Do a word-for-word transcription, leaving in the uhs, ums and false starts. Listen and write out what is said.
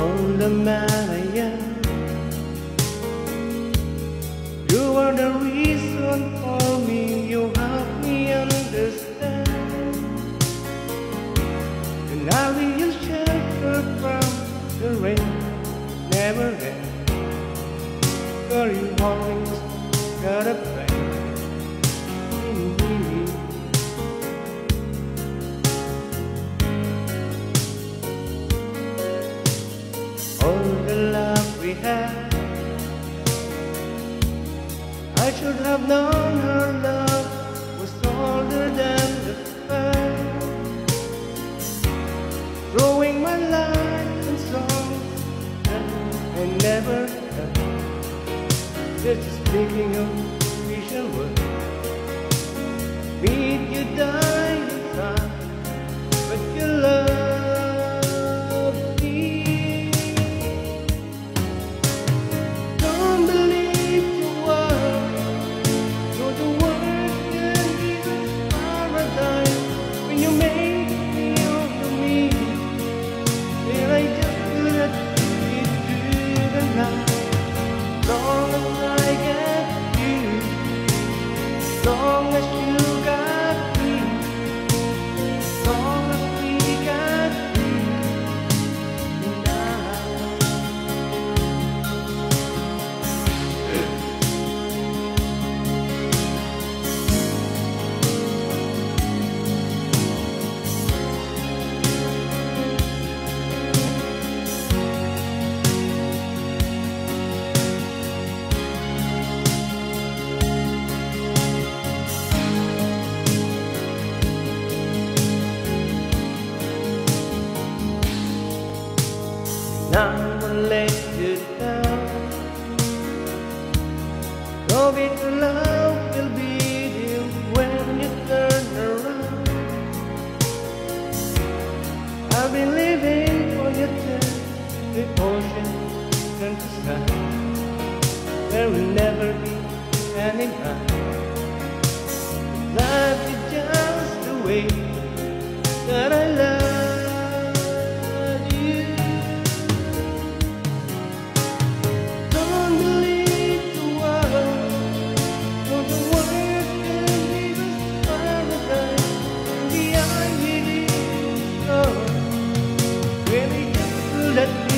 all the man I am. You are the reason for me, you help me understand. And I will shelter from the rain, never end. For you always got a plan in me. All the love we had, I should have known her love was older than the fair. Throwing my life and songs that I never had. Just speaking of vision words, meet you die inside, but you love me. Don't believe your words, you're the words can give us paradise. When you make me over me, then I just couldn't get through the night. Long as I get you, long as you got me, long as we got you and I. Now I'll let you down. No bitter love will be there when you turn around. I've been living for your turn, the ocean turn to sky. There will never be any night. Life is just the way that I love. Let